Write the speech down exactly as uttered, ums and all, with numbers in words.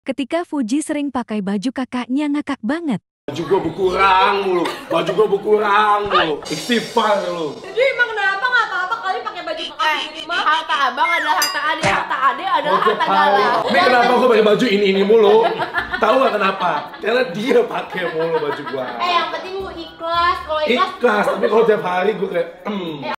Ketika Fuji sering pakai baju kakaknya ngakak banget. Baju gua berkurang mulu, baju gua berkurang mulu, istighfar lu. Jadi emang kenapa nggak apa-apa kali pakai baju bekas di rumah? Harta abang adalah harta ade, harta ade adalah harta galau. Ini kenapa gua pakai baju ini ini mulu? Tahu gak kenapa? Karena dia pakai mulu baju gua. Eh yang penting lu ikhlas, kalau ikhlas. Ikhlas, tapi kalau tiap hari gua kayak, hmm.